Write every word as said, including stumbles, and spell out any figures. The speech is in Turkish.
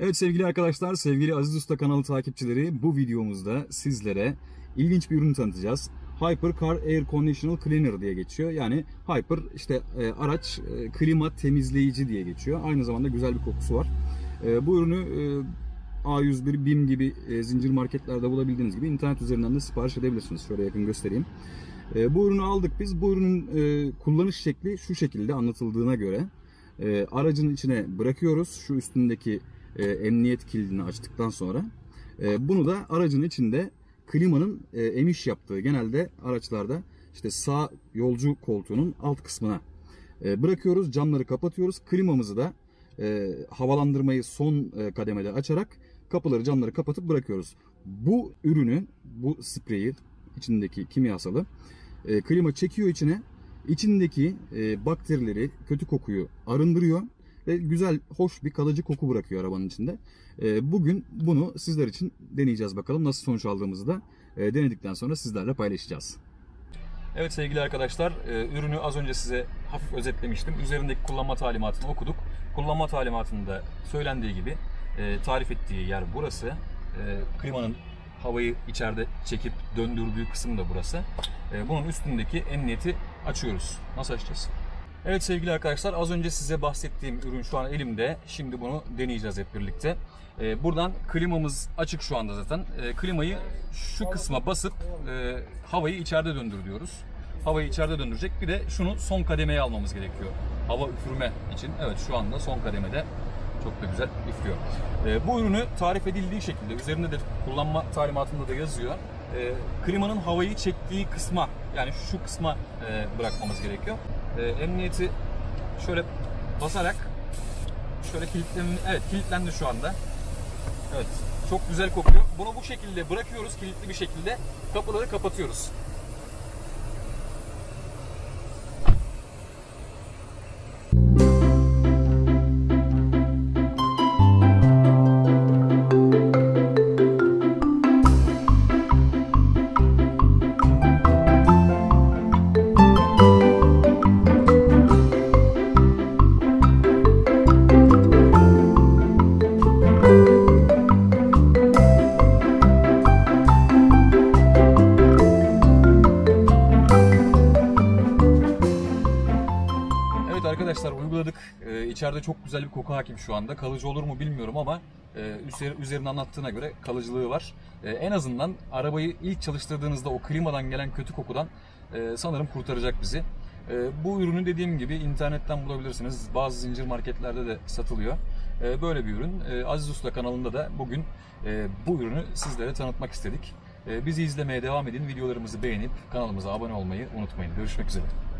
Evet sevgili arkadaşlar, sevgili Aziz Usta kanalı takipçileri, bu videomuzda sizlere ilginç bir ürün tanıtacağız. Hyper Car Air Conditioner Cleaner diye geçiyor. Yani Hyper işte e, araç e, klima temizleyici diye geçiyor. Aynı zamanda güzel bir kokusu var. E, bu ürünü e, A yüz bir, BİM gibi e, zincir marketlerde bulabildiğiniz gibi internet üzerinden de sipariş edebilirsiniz. Şöyle yakın göstereyim. E, bu ürünü aldık biz. Bu ürünün e, kullanış şekli şu şekilde anlatıldığına göre e, aracın içine bırakıyoruz. Şu üstündeki e, emniyet kilidini açtıktan sonra e, bunu da aracın içinde klimanın e, emiş yaptığı, genelde araçlarda işte sağ yolcu koltuğunun alt kısmına e, bırakıyoruz. Camları kapatıyoruz. Klimamızı da e, havalandırmayı son e, kademede açarak kapıları, camları kapatıp bırakıyoruz. Bu ürünü, bu spreyi, içindeki kimyasalı e, klima çekiyor içine. İçindeki e, bakterileri, kötü kokuyu arındırıyor ve güzel, hoş bir kalıcı koku bırakıyor arabanın içinde. E, bugün bunu sizler için deneyeceğiz, bakalım nasıl sonuç aldığımızı da e, denedikten sonra sizlerle paylaşacağız. Evet sevgili arkadaşlar, e, ürünü az önce size hafif özetlemiştim. Üzerindeki kullanma talimatını okuduk. Kullanma talimatında söylendiği gibi e, tarif ettiği yer burası. E, klimanın havayı içeride çekip döndürdüğü kısım da burası. E, bunun üstündeki emniyeti açıyoruz. Nasıl açacağız? Evet sevgili arkadaşlar, az önce size bahsettiğim ürün şu an elimde. Şimdi bunu deneyeceğiz hep birlikte. Ee, buradan klimamız açık şu anda zaten. Ee, klimayı şu kısma basıp e, havayı içeride döndür diyoruz. Havayı içeride döndürecek. Bir de şunu son kademeye almamız gerekiyor. Hava üfürme için. Evet, şu anda son kademede. Çok da güzel üflüyor. Ee, bu ürünü tarif edildiği şekilde, üzerinde de kullanma talimatında da yazıyor. Ee, klimanın havayı çektiği kısma, yani şu kısma e, bırakmamız gerekiyor. E, emniyeti şöyle basarak şöyle kilitlendi. Evet, kilitlendi şu anda. Evet, çok güzel kokuyor. Bunu bu şekilde bırakıyoruz, kilitli bir şekilde kapıları kapatıyoruz. Arkadaşlar uyguladık. Ee, içeride çok güzel bir koku hakim şu anda. Kalıcı olur mu bilmiyorum ama e, üzerinde anlattığına göre kalıcılığı var. E, en azından arabayı ilk çalıştırdığınızda o klimadan gelen kötü kokudan e, sanırım kurtaracak bizi. E, bu ürünü dediğim gibi internetten bulabilirsiniz. Bazı zincir marketlerde de satılıyor. E, böyle bir ürün. E, Aziz Usta kanalında da bugün e, bu ürünü sizlere tanıtmak istedik. E, bizi izlemeye devam edin. Videolarımızı beğenip kanalımıza abone olmayı unutmayın. Görüşmek üzere.